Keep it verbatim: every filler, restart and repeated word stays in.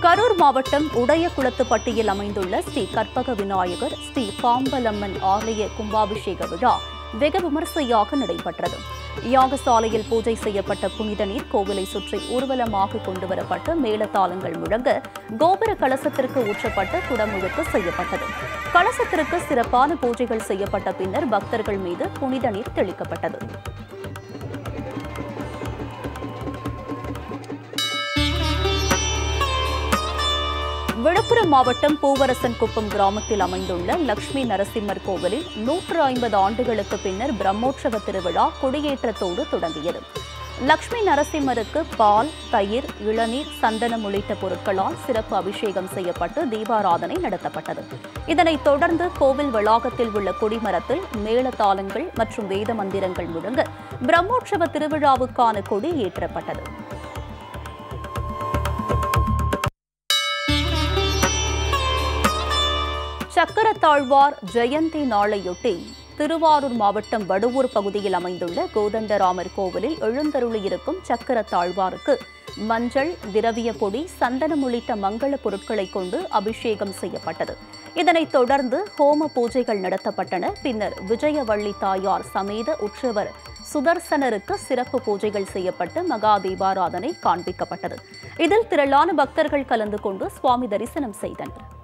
கரூர் மாவட்டம் உடையகுளத்துப்பட்டியில் அமைந்துள்ள ஸ்ரீ கற்பக விநாயகர் ஸ்ரீ பாம்பலம்மன் ஆலய கும்பாபிஷேக விழா வெகு விமரிசையாக நடைபெற்றது. யாகசாலையில் பூஜை செய்யப்பட்ட புனித நீர் கோவிலை சுற்றி ஊர்வலமாக கொண்டுவரப்பட்டு மேளதாளங்கள் முழங்க கோபுர கலசத்திற்கு ஊற்றப்பட்டு குடமுழுக்கு செய்யப்பட்டது. கலசத்திற்கு சிறப்பான பூஜைகள் செய்யப்பட்ட பின்னர் பக்தர்கள் மீது புனித நீர் தெளிக்கப்பட்டது. விழுப்புரம் மாவட்டம் பூவரசன் குப்பம் கிராமத்தில் அமைந்துள்ள லட்சுமி நரசிம்மர் கோவிலில் நூற்று ஐம்பது ஆண்டுகளுக்கு பின்னர் பிரம்மோற்சவ திருவிழா கொடியேற்றத்தோடு தொடங்கியது. லட்சுமி நரசிம்மருக்கு பால், தயிர், இளநீர், சந்தனம் உள்ளிட்ட பொருட்களால் சிறப்பு அபிஷேகம் செய்யப்பட்டு தீபாராதனை நடத்தப்பட்டது. இதனைத் தொடர்ந்து கோவில் வளாகத்தில் உள்ள கொடிமரத்தில் மேளதாளங்கள் மற்றும் வேத மந்திரங்கள் முழங்க பிரம்மோற்சவ திருவிழாவுக்கான கொடி ஏற்றப்பட்டது. சக்கரத்தாழ்வார் ஜெயந்தி நாளையொட்டி திருவாரூர் மாவட்டம் வடுவூர் பகுதியில் அமைந்துள்ள கோதண்டராமர் கோவிலில் எழுந்தருளியிருக்கும் சக்கரத்தாழ்வாருக்கு மஞ்சள், திரவிய பொடி, சந்தனம் உள்ளிட்ட மங்கள பொருட்களை கொண்டு அபிஷேகம் செய்யப்பட்டது. இதனைத் தொடர்ந்து ஹோம பூஜைகள் நடத்தப்பட்டன. பின்னர் விஜயவள்ளி தாயார் சமேத உற்சவர் சுதர்சனருக்கு சிறப்பு பூஜைகள் செய்யப்பட்டு மகா தீபாராதனை காண்பிக்கப்பட்டது. இதில் திரளான பக்தர்கள் கலந்து கொண்டு சுவாமி தரிசனம் செய்தனர்.